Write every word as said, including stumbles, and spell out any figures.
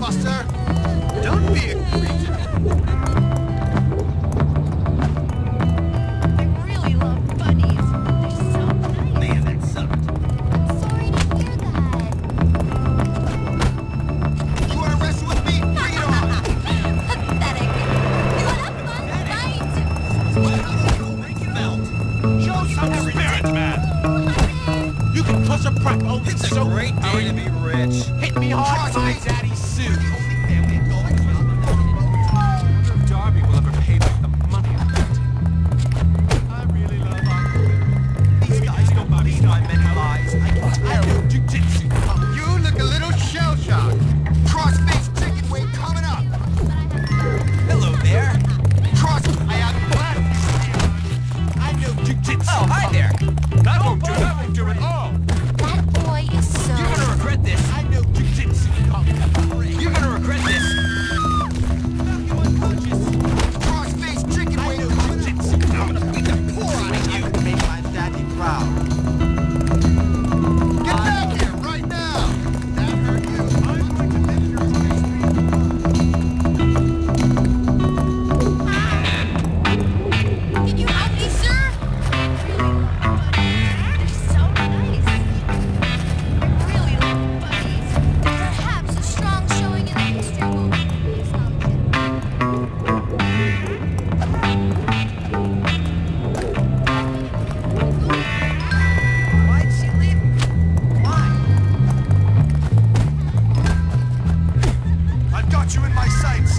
Buster. Don't be a creature. I really love bunnies. They're so nice. Man, that sucked. I'm sorry to hear that. You want to wrestle with me? Bring it on. Pathetic. You want a fun fight? Show some spirit, man. You can push a prep. Oh, it's a so great day to be rich. Hit me hard, my daddy's suit. Darby will ever pay back the money I lent him. I really love Uncle. These guys don't believe my many lies. I know jujitsu. You look a little shell-shocked. Cross-face chicken wing coming up. Hello there. Cross. I am glad. I know jujitsu. Oh, hi there. That won't do. That won't do at all. That boy is so... You're gonna regret this. I know jujitsu. You're gonna regret this. Cross-face chicken wing. Jujitsu. I'm gonna beat the poor out of you. Make my daddy proud. Get back here right now. That hurt you. I'm going to make your Can you help me, sir? They're so nice. I really love bunnies. Perhaps a strong showing in the history will please them. Why'd she leave? Why? I've got you in my sights.